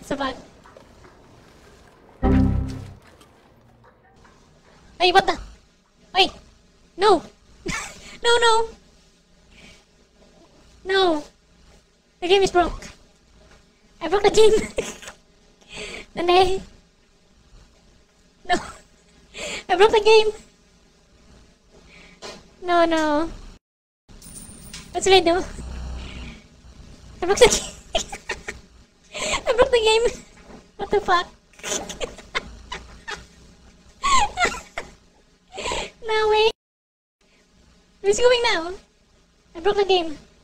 It's a bug. Hey, what the? Wait! No! No, no! No! The game is broke. I broke the game. Nene. No. I broke the game. No, no. What should I do? I broke the game. I broke the game. What the fuck? No way. Where's it going now? I broke the game.